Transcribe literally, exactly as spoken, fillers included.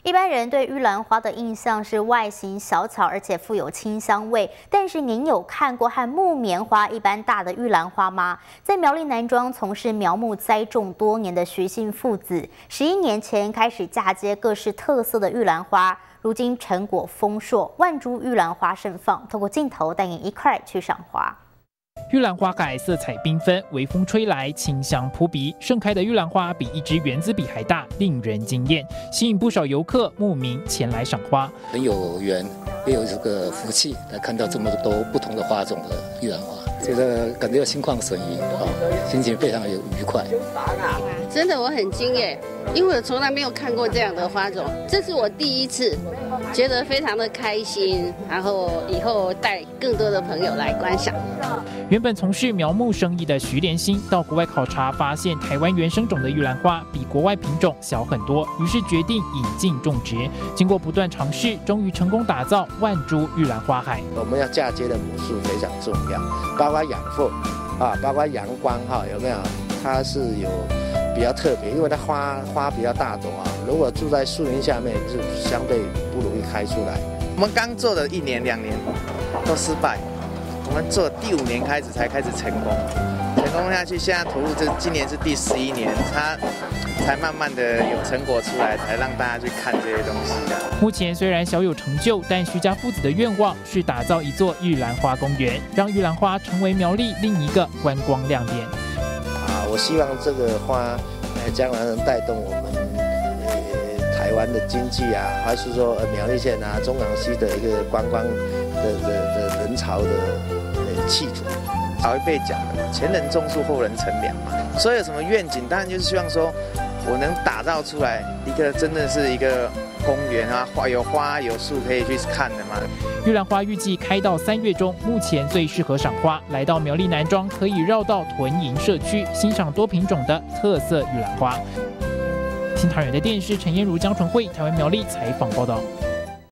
一般人对玉兰花的印象是外形小巧，而且富有清香味。但是您有看过和木棉花一般大的玉兰花吗？在苗栗南庄从事苗木栽种多年的徐姓父子，十一年前开始嫁接各式特色的玉兰花，如今成果丰硕，万株玉兰花盛放。透过镜头带您一块去赏花。 玉兰花海色彩缤纷，微风吹来，清香扑鼻。盛开的玉兰花比一支原子笔还大，令人惊艳，吸引不少游客慕名前来赏花。 很有缘，也有这个福气来看到这么多不同的花种的玉兰花，觉得感觉心旷神怡啊，心情非常有愉快。 真的我很惊艳，因为我从来没有看过这样的花种，这是我第一次，觉得非常的开心。然后以后带更多的朋友来观赏。 原本从事苗木生意的徐连兴到国外考察，发现台湾原生种的玉兰花比国外品种小很多，于是决定引进种植。经过不断尝试，终于成功打造万株玉兰花海。 我们要嫁接的母树非常重要，包括养分啊，包括阳光哈，有没有？它是有比较特别，因为它花花比较大朵啊，如果住在树林下面，就相对不容易开出来。 我们刚做的一年两年都失败。 我们做第五年开始才开始成功，成功下去，现在投入这今年是第十一年，它才慢慢的有成果出来，才让大家去看这些东西的。 目前虽然小有成就，但徐家父子的愿望是打造一座玉兰花公园，让玉兰花成为苗栗另一个观光亮点。 啊，我希望这个花，呃，将来能带动我们呃台湾的经济啊，还是说呃苗栗县啊、中港西的一个观光的的的人潮的。 气质，老一辈讲的，前人种树，后人乘凉嘛。所以有什么愿景，当然就是希望说，我能打造出来一个真的是一个公园啊，花有花有树可以去看的嘛。 玉兰花预计开到三月中，目前最适合赏花。来到苗栗南庄，可以绕到屯营社区，欣赏多品种的特色玉兰花。新唐人的电视陈燕如、江纯慧，台湾苗栗采访报道。